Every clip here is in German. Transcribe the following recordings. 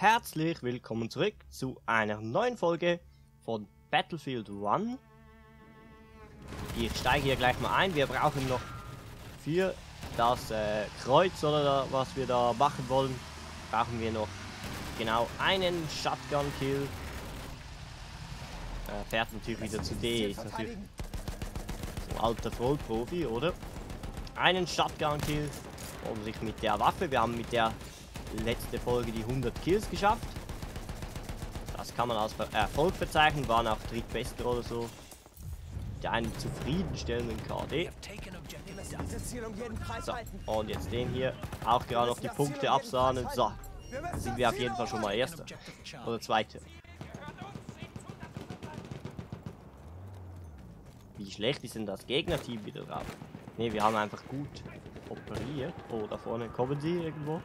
herzlich willkommen zurück zu einer neuen Folge von Battlefield 1. Ich steige hier gleich mal ein. Wir brauchen noch für das Kreuz oder was wir da machen wollen, brauchen wir noch genau einen Shotgun-Kill. Fährt natürlich wieder zu D. Ist natürlich so ein alter Vollprofi, oder? Einen Shotgun-Kill und sich mit der Waffe. Wir haben mit der letzte Folge die 100 Kills geschafft. Das kann man als Erfolg verzeichnen, waren auch drittbester oder so. Der einen zufriedenstellenden KD. So, und jetzt den hier auch gerade noch die Punkte absahnen. So, dann sind wir auf jeden Fall schon mal Erster. Oder Zweiter. Wie schlecht ist denn das Gegnerteam wieder drauf? Ne, wir haben einfach gut operiert. Oh, da vorne kommen sie irgendwo.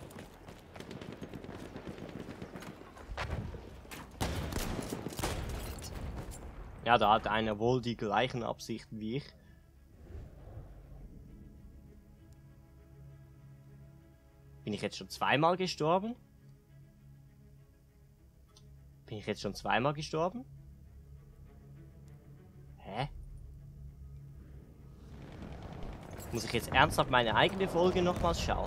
Ja, da hat einer wohl die gleichen Absichten wie ich. Bin ich jetzt schon zweimal gestorben? Bin ich jetzt schon zweimal gestorben? Hä? Muss ich jetzt ernsthaft meine eigene Folge nochmals schauen?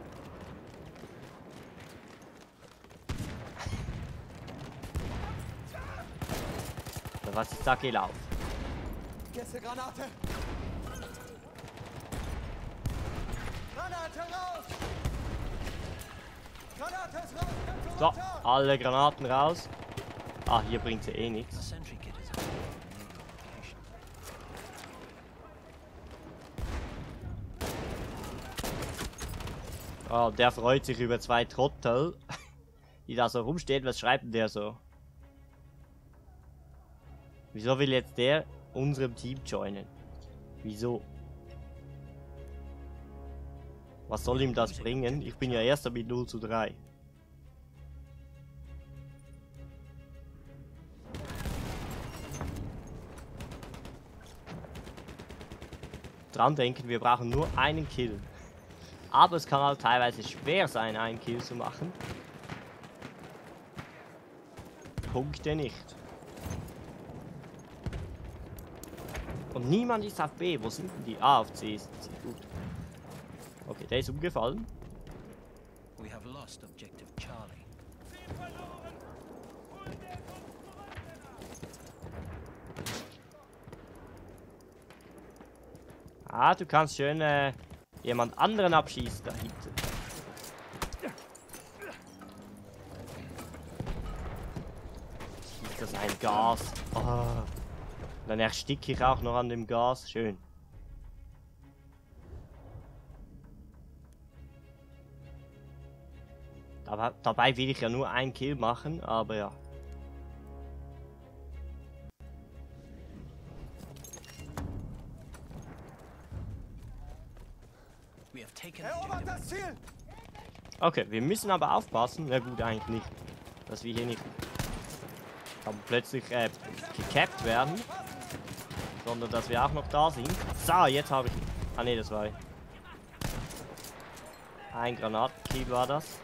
Was ist da gelaufen? Granate! Granate raus! Granate ist raus! So, alle Granaten raus. Ah, hier bringt sie eh nichts. Oh, der freut sich über zwei Trottel, die da so rumstehen. Was schreibt denn der so? Wieso will jetzt der unserem Team joinen? Wieso? Was soll ihm das bringen? Ich bin ja Erster mit 0:3. Dran denken, wir brauchen nur einen Kill. Aber es kann halt teilweise schwer sein, einen Kill zu machen. Punkte nicht. Und niemand ist auf B. Wo sind denn die? Ah, auf C sind sie. Gut. Okay, der ist umgefallen. We have lost objective Charlie. Ah, du kannst schön jemand anderen abschießen da hinten. Ist das ein Gas? Oh. Dann ersticke ich auch noch an dem Gas. Schön. Dabei will ich ja nur einen Kill machen, aber ja. Erobert das Ziel! Okay, wir müssen aber aufpassen. Na gut, eigentlich nicht. Dass wir hier nicht plötzlich gecapped werden. Sondern dass wir auch noch da sind. So, jetzt habe ich... Ah ne, das war... Ein Granatenkill war das.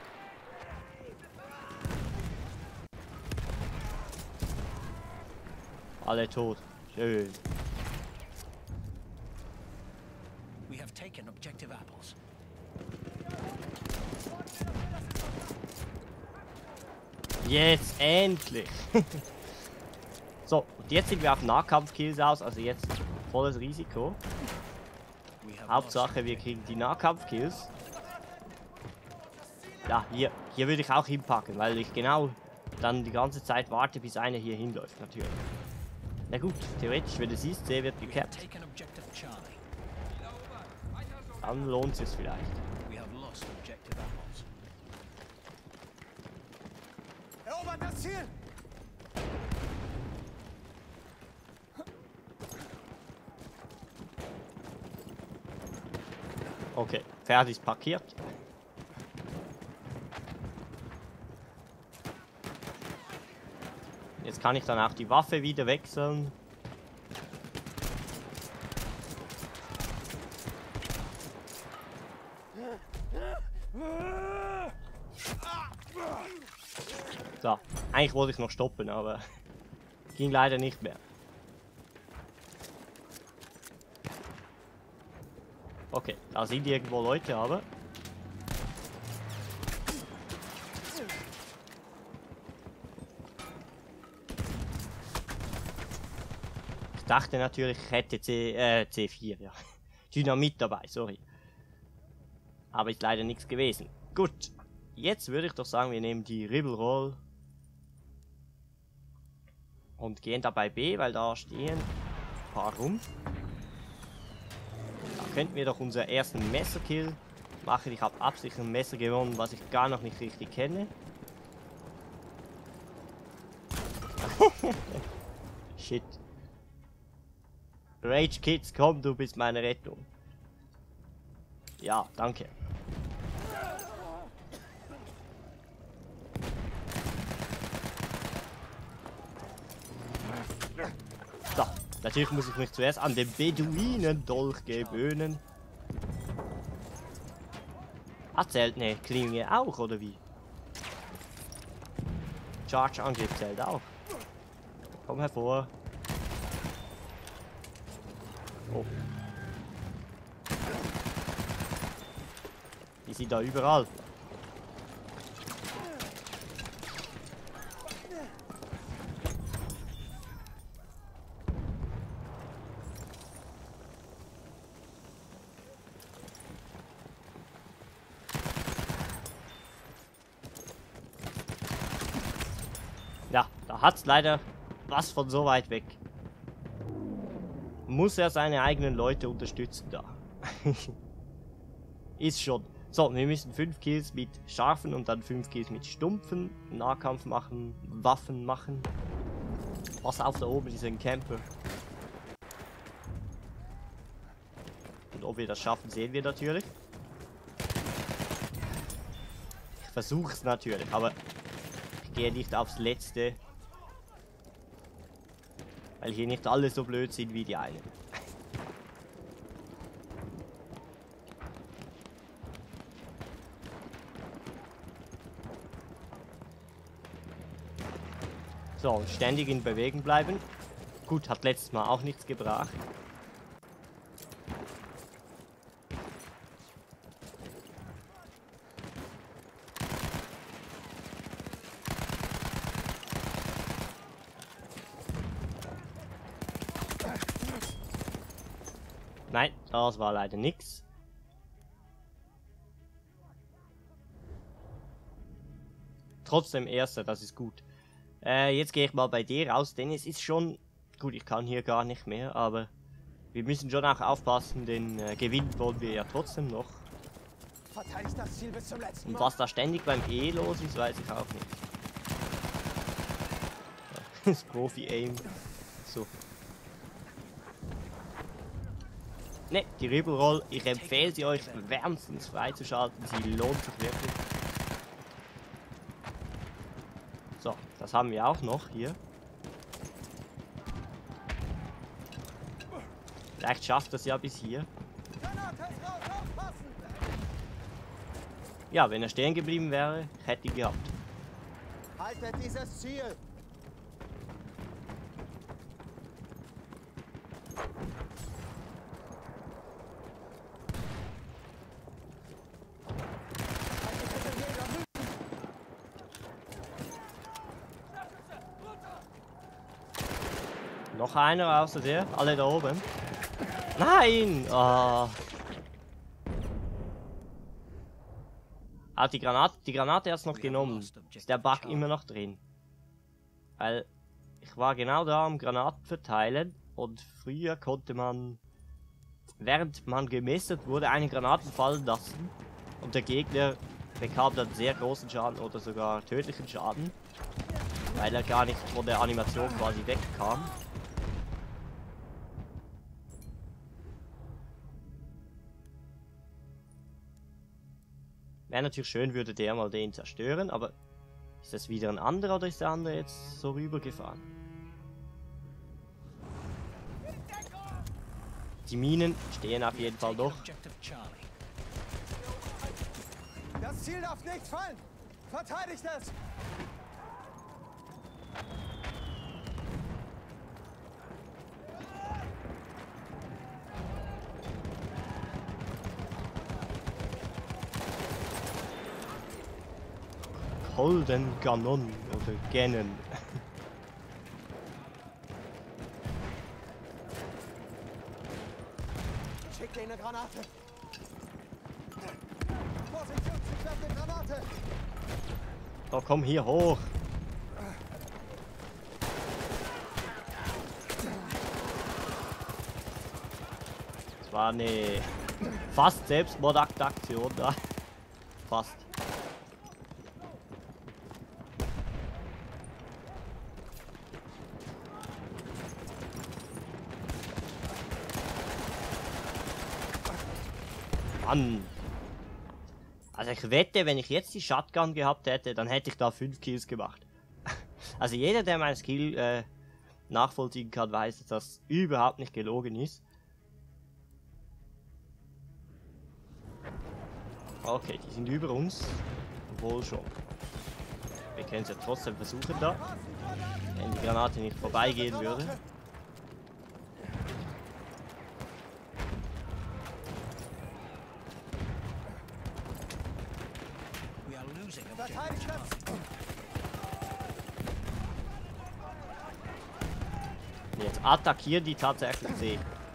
Alle tot. Schön. We have taken objective apples. Jetzt endlich. So, und jetzt sind wir auf Nahkampfkills aus, also jetzt volles Risiko. Hauptsache, wir kriegen die Nahkampfkills. Ja, hier würde ich auch hinpacken, weil ich genau dann die ganze Zeit warte, bis einer hier hinläuft, natürlich. Na gut, theoretisch, wenn du siehst, C wird gecapped. Dann lohnt es vielleicht. Erobert das Ziel! Okay, fertig parkiert. Jetzt kann ich dann auch die Waffe wieder wechseln. So, eigentlich wollte ich noch stoppen, aber ging leider nicht mehr. Okay, da sind irgendwo Leute, aber... Ich dachte natürlich, ich hätte C4, ja. Dynamit dabei, sorry. Aber ist leider nichts gewesen. Gut, jetzt würde ich doch sagen, wir nehmen die Rebel Roll und gehen dabei B, weil da stehen ein paar rum. Da könnten wir doch unseren ersten Messerkill machen. Ich habe absichtlich ein Messer gewonnen, was ich gar noch nicht richtig kenne. Shit. Rage Kids, komm, du bist meine Rettung. Ja, danke. So, natürlich muss ich mich zuerst an den Beduinen-Dolch gewöhnen. Zählt eine Klinge auch, oder wie? Charge-Angriff zählt auch. Komm hervor. Oh. Die sind da überall. Ja, da hat's leider was von so weit weg. Muss er seine eigenen Leute unterstützen da. Ist schon. So, wir müssen 5 Kills mit scharfen und dann 5 Kills mit stumpfen Nahkampf machen, Waffen machen. Was auf da oben ist ein Camper. Und ob wir das schaffen, sehen wir natürlich. Ich versuche es natürlich, aber ich gehe nicht aufs Letzte. Weil hier nicht alle so blöd sind wie die einen. So, und ständig in Bewegung bleiben. Gut, hat letztes Mal auch nichts gebracht. Nein, das war leider nix. Trotzdem erster, das ist gut. Jetzt gehe ich mal bei dir raus, denn es ist schon... Gut, ich kann hier gar nicht mehr, aber wir müssen schon auch aufpassen, den Gewinn wollen wir ja trotzdem noch. Verteidigt das Ziel bis zum letzten Und Mal. was da ständig beim E los ist, weiß ich auch nicht. Das Profi-Aim. So. Ne, die Rebel Roll, ich empfehle sie euch wärmstens freizuschalten, sie lohnt sich wirklich. So, das haben wir auch noch hier. Vielleicht schafft das ja bis hier. Ja, wenn er stehen geblieben wäre, hätte ich gehabt. Haltet dieses Ziel! Noch einer außer der, alle da oben. Nein! Oh. Ah, die Granate hat es noch genommen. Ist der Bug immer noch drin? Weil ich war genau da am Granaten verteilen und früher konnte man, während man gemessert wurde, eine Granaten fallen lassen und der Gegner bekam dann sehr großen Schaden oder sogar tödlichen Schaden, weil er gar nicht von der Animation quasi wegkam. Wäre natürlich schön, würde der mal den zerstören, aber ist das wieder ein anderer oder ist der andere jetzt so rübergefahren? Die Minen stehen auf jeden Fall noch. Das Ziel darf nicht fallen! Verteidigt es! Golden Ganon oder Ganon. Schick dir eine Granate. Position, ich werfe eine Granate. Oh, komm hier hoch. Das war eine fast Selbstmordaktion da. Fast. Mann. Also ich wette, wenn ich jetzt die Shotgun gehabt hätte, dann hätte ich da 5 Kills gemacht. Also jeder, der meinen Skill nachvollziehen kann, weiß, dass das überhaupt nicht gelogen ist. Okay, die sind über uns. Wohl schon. Wir können es ja trotzdem versuchen da. Wenn die Granate nicht vorbeigehen würde. We are losing objective Verteidigt das. Charlie. Jetzt attackieren die tatsächlich C.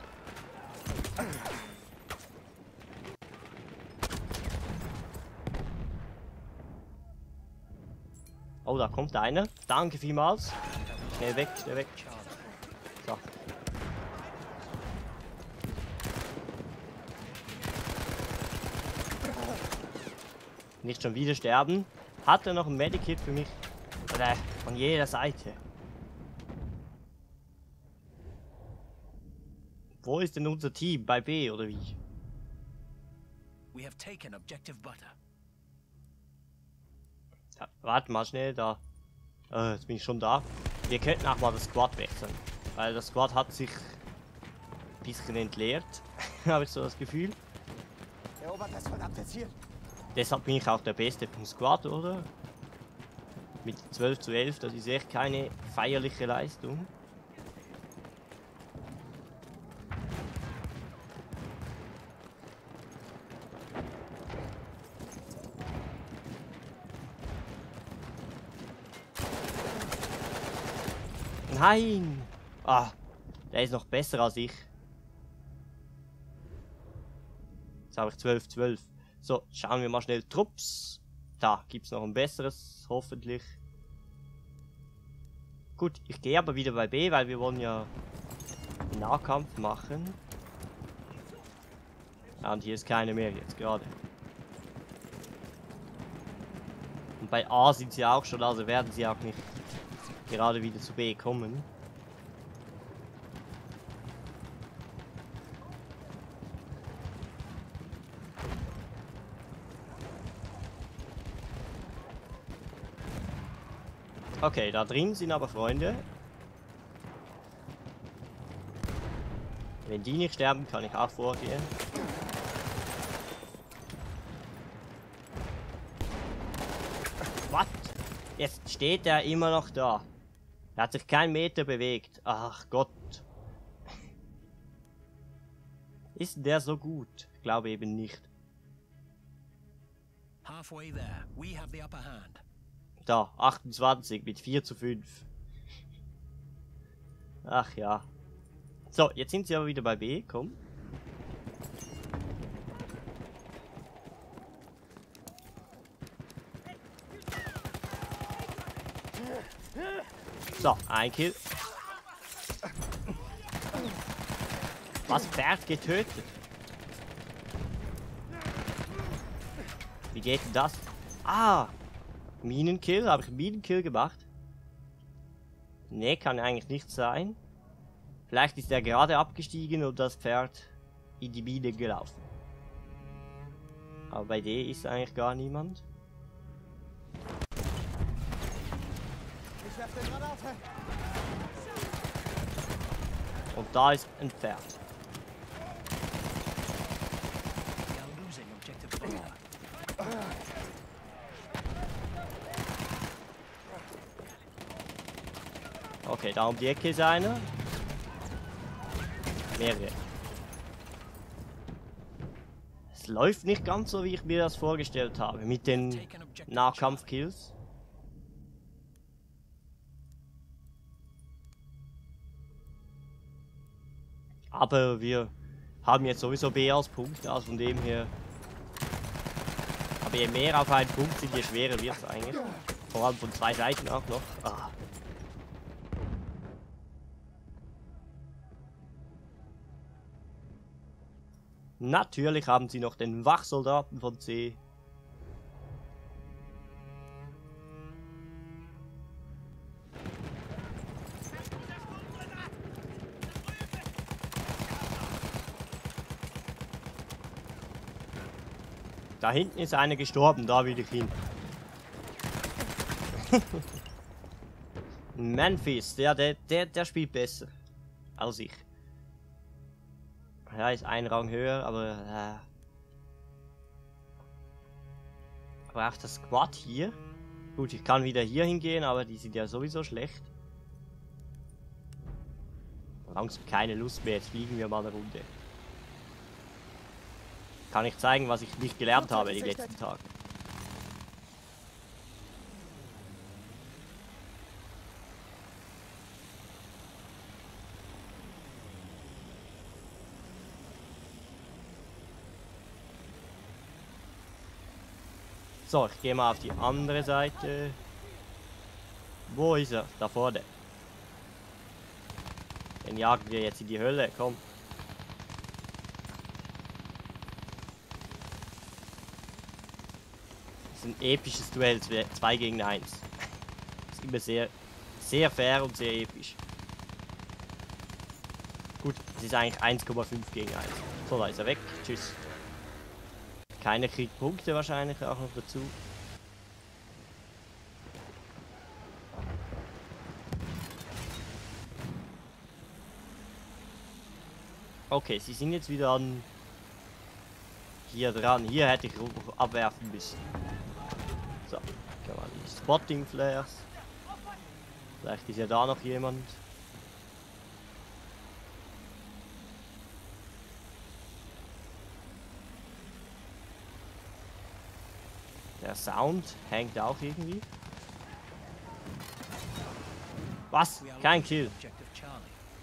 Oh, da kommt einer. Danke vielmals. Schnell weg, schnell weg. So. Nicht schon wieder sterben. Hat er noch ein Medikit für mich? Oder von jeder Seite. Wo ist denn unser Team? Bei B oder wie? We have taken objective butter. Ja, warte mal schnell da. Jetzt bin ich schon da. Wir könnten auch mal das Squad wechseln. Weil das Squad hat sich ein bisschen entleert. Habe ich so das Gefühl. Erobert das verdammte Ziel. Deshalb bin ich auch der Beste vom Squad, oder? Mit 12:11, das ist echt keine feierliche Leistung. Nein! Ah, der ist noch besser als ich. Jetzt habe ich 12:12. So, schauen wir mal schnell Trupps. Da gibt es noch ein besseres, hoffentlich. Gut, ich gehe aber wieder bei B, weil wir wollen ja Nahkampf machen. Ja, und hier ist keine mehr jetzt gerade. Und bei A sind sie auch schon, also werden sie auch nicht gerade wieder zu B kommen. Okay, da drin sind aber Freunde. Wenn die nicht sterben, kann ich auch vorgehen. Was? Jetzt steht er immer noch da. Er hat sich keinen Meter bewegt. Ach Gott. Ist der so gut? Ich glaube eben nicht. Halfway there. We have the upper hand. Da, 28 mit 4:5. Ach ja. So, jetzt sind sie aber wieder bei B. Komm. So, ein Kill. Was? Pferd getötet? Wie geht denn das? Ah! Minenkill? Habe ich einen Minenkill gemacht? Ne, kann eigentlich nicht sein. Vielleicht ist er gerade abgestiegen und das Pferd in die Mine gelaufen. Aber bei D ist eigentlich gar niemand. Ich werfe eine Granate. Und da ist ein Pferd. We are losing objective butter. Okay, da um die Ecke ist einer. Mehrere. Es läuft nicht ganz so, wie ich mir das vorgestellt habe, mit den Take an objective Nahkampfkills. Aber wir haben jetzt sowieso B als Punkt, also von dem her. Aber je mehr auf einen Punkt sind, je schwerer wird es eigentlich. Vor allem von zwei Seiten auch noch. Ah. Natürlich haben sie noch den Wachsoldaten von C. Da hinten ist einer gestorben, da will ich hin. Memphis, der spielt besser als ich. Ja, ist ein Rang höher, aber auch das Squad hier. Gut, ich kann wieder hier hingehen, aber die sind ja sowieso schlecht. Langsam keine Lust mehr, jetzt fliegen wir mal eine Runde. Kann ich zeigen, was ich nicht gelernt habe die letzten Tage. So, ich gehe mal auf die andere Seite. Wo ist er? Da vorne. Den jagen wir jetzt in die Hölle, komm. Das ist ein episches Duell, 2 gegen 1. Das ist immer sehr fair und sehr episch. Gut, es ist eigentlich 1,5 gegen 1. So, da ist er weg. Tschüss. Keiner kriegt Punkte wahrscheinlich auch noch dazu. Okay, sie sind jetzt wieder an hier dran. Hier hätte ich abwerfen müssen. So, kann man die Spotting Flares. Vielleicht ist ja da noch jemand. Der Sound hängt auch irgendwie. Was? We are Kein losing Kill. objective Charlie.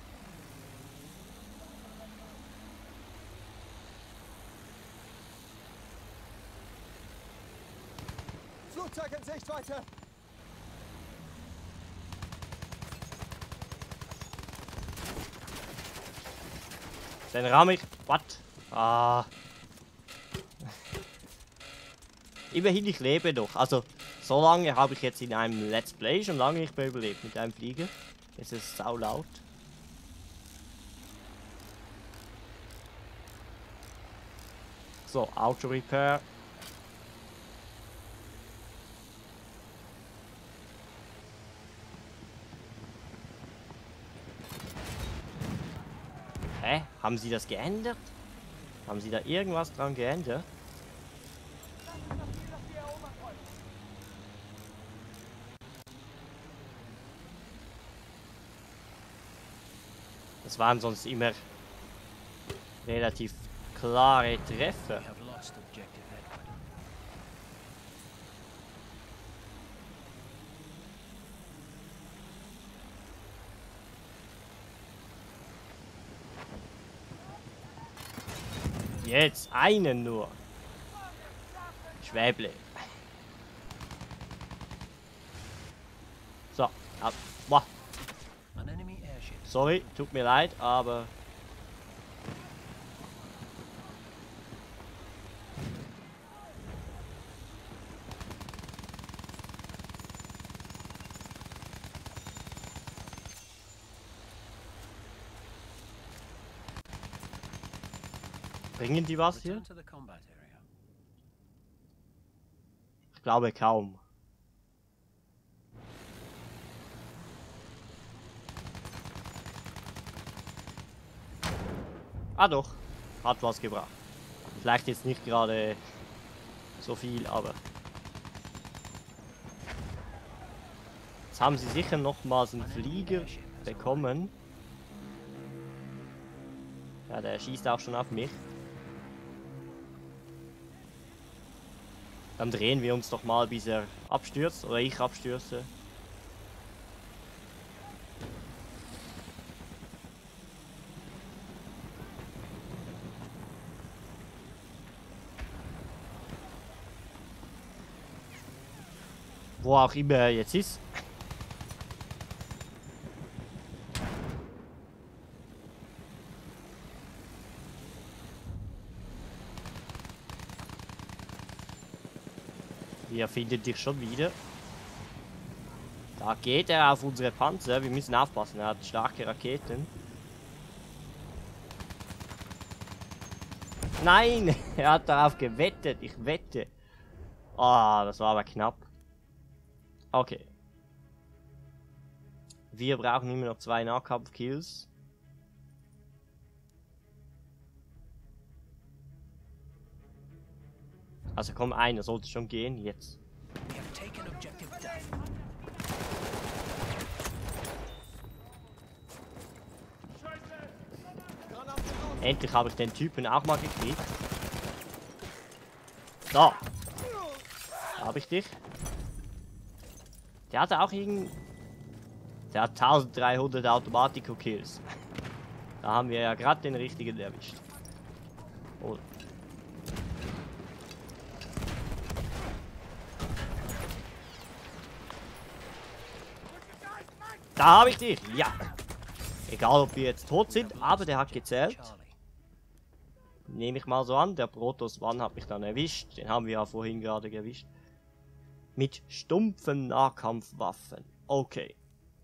Flugzeug in Sichtweite. Den ramm ich. What? Ah. Immerhin, ich lebe noch. Also, so lange habe ich jetzt in einem Let's Play schon lange nicht mehr überlebt mit einem Flieger. Es ist sau laut. So, Auto Repair. Hä? Haben sie das geändert? Haben sie da irgendwas dran geändert? Das waren sonst immer relativ klare Treffer. We have lost objective Edward. Jetzt einen nur. Schwäble. So, ab. Boah. An enemy airship. Sorry, tut mir leid, aber bringen die was hier? Return to the combat area. Ich glaube kaum. Ah doch, hat was gebracht. Vielleicht jetzt nicht gerade so viel, aber Jetzt haben sie sicher nochmals einen Flieger bekommen. Ja, der schießt auch schon auf mich. Dann drehen wir uns doch mal, bis er abstürzt oder ich abstürze. Wo auch immer er jetzt ist. Er findet dich schon wieder. Da geht er auf unsere Panzer. Wir müssen aufpassen, er hat starke Raketen. Nein, er hat darauf gewettet. Ich wette. Ah, das war aber knapp. Okay. Wir brauchen immer noch 2 Nahkampf-Kills. Also komm, einer sollte schon gehen, jetzt. We have taken objective Duff. Endlich habe ich den Typen auch mal gekriegt. So. Da habe ich dich. Der hatte auch irgend... Der hat 1300 Automatiko-Kills. Da haben wir ja gerade den richtigen erwischt. Oh. Da habe ich dich. Ja. Egal, ob wir jetzt tot sind, aber der hat gezählt. Charlie. Nehme ich mal so an. Der Protoss One hat mich dann erwischt. Den haben wir ja vorhin gerade erwischt. Mit stumpfen Nahkampfwaffen. Okay.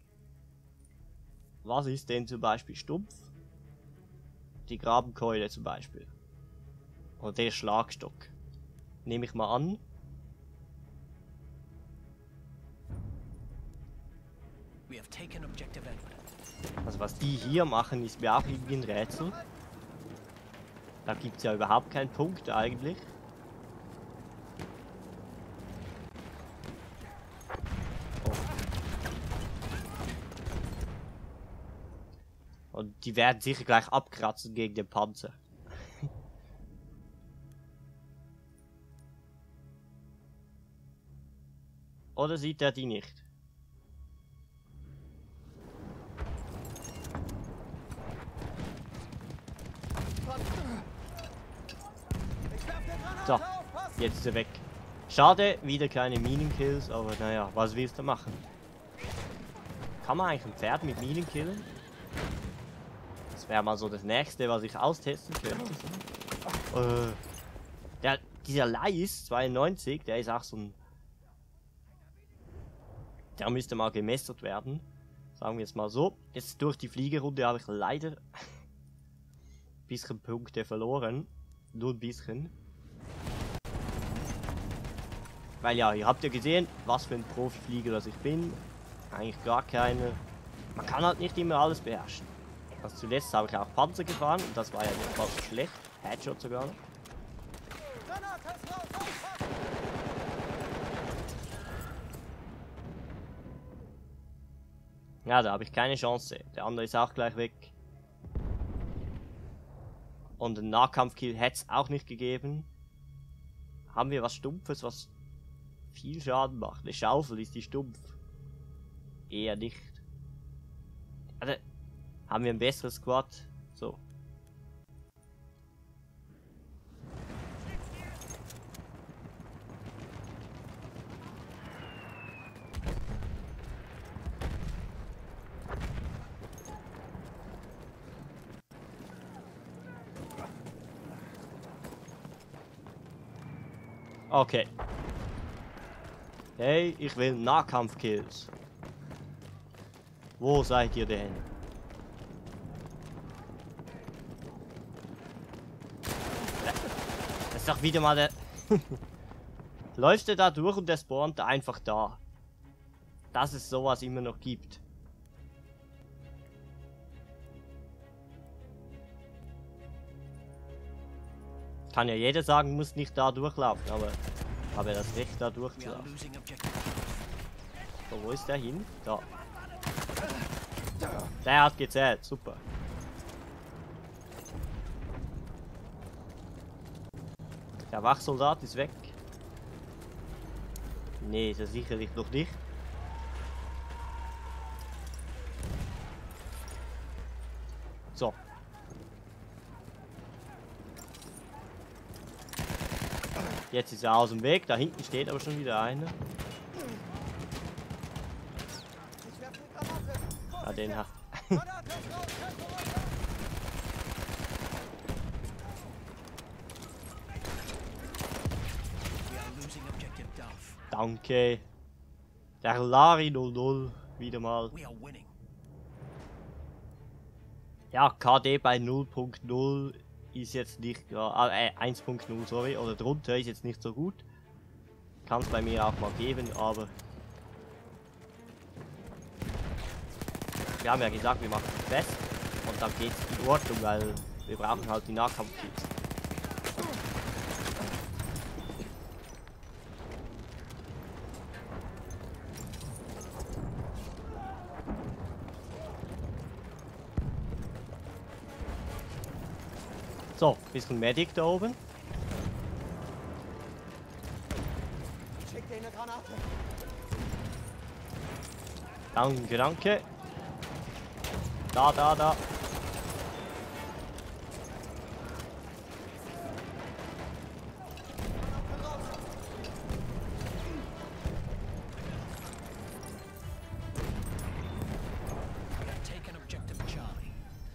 Was ist denn zum Beispiel stumpf? Die Grabenkeule zum Beispiel. Oder der Schlagstock. Nehme ich mal an. We have taken objective Edward. Also was die hier machen, ist mir auch irgendwie ein Rätsel. Da gibt es ja überhaupt keinen Punkt eigentlich. Oh. Und die werden sicher gleich abkratzen gegen den Panzer. Oder sieht er die nicht? So, jetzt ist er weg. Schade, wieder keine Minenkills, aber naja, was willst du machen? Kann man eigentlich ein Pferd mit Minen killen? Das wäre mal so das nächste, was ich austesten könnte. Dieser Leis 92, der ist auch so ein... Der müsste mal gemessert werden. Sagen wir jetzt mal so. Jetzt durch die Fliegerrunde habe ich leider ein bisschen Punkte verloren. Nur ein bisschen. Weil ja, ihr habt ja gesehen, was für ein Profiflieger das ich bin. Eigentlich gar keine. Man kann halt nicht immer alles beherrschen. Also zuletzt habe ich auch Panzer gefahren und das war ja nicht mal so schlecht. Headshot sogar. Ja, da habe ich keine Chance. Der andere ist auch gleich weg. Und einen Nahkampfkill hätte es auch nicht gegeben. Haben wir was Stumpfes, was viel Schaden macht? Eine Schaufel, ist die stumpf? Eher nicht. Also, haben wir ein besseres Squad? So. Okay. Hey, ich will Nahkampfkills. Wo seid ihr denn? Das ist doch wieder mal der... Läuft er da durch und der spawnt einfach da. Dass es sowas immer noch gibt. Kann ja jeder sagen, muss nicht da durchlaufen, aber habe das Recht da We are durchzulaufen. losing objective. So, wo ist der hin? Da. Der hat gezählt, super. Der Wachsoldat ist weg. Nee, ist er sicherlich noch nicht. So. Jetzt ist er aus dem Weg. Da hinten steht aber schon wieder einer. Ich werfe eine Granate. Ah, den hat. Granate ist raus, Tempo runter. We are losing objective Duff. Danke. Der Lari 00 wieder mal. We are winning. Ja, KD bei 0.0 ist jetzt nicht gerade. 1.0, sorry. Oder drunter ist jetzt nicht so gut. Kann es bei mir auch mal geben, aber. Wir haben ja gesagt, wir machen es fest. Und dann geht es in Ordnung, weil wir brauchen halt die Nahkampfkills. So, bisschen Medic da oben. Schick dir eine Granate. Danke, danke. Da. We have taken objective Charlie.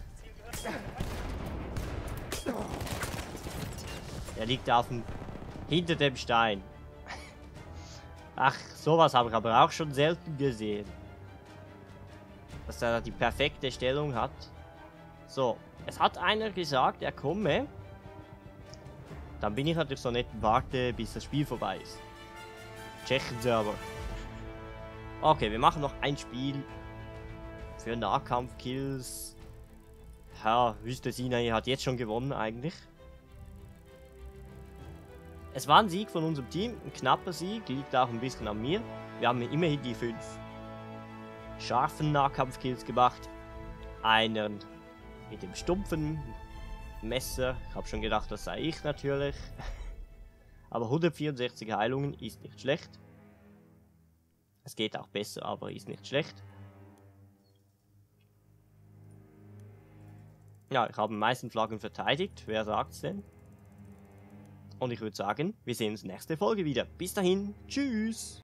Der liegt auf dem. Hinter dem Stein. Ach, sowas habe ich aber auch schon selten gesehen. Dass er die perfekte Stellung hat. So, es hat einer gesagt, er komme. Dann bin ich natürlich so nett und warte, bis das Spiel vorbei ist. Tschechen-Server. Okay, wir machen noch ein Spiel. Für Nahkampfkills. Ja, wüsste Sina hat jetzt schon gewonnen eigentlich. Es war ein Sieg von unserem Team, ein knapper Sieg, liegt auch ein bisschen an mir. Wir haben immerhin die 5 scharfen Nahkampfkills gemacht. Einen mit dem stumpfen Messer. Ich habe schon gedacht, das sei ich natürlich. Aber 164 Heilungen ist nicht schlecht. Es geht auch besser, aber ist nicht schlecht. Ja, ich habe die meisten Flaggen verteidigt. Wer sagt's denn? Und ich würde sagen, wir sehen uns nächste Folge wieder. Bis dahin, tschüss!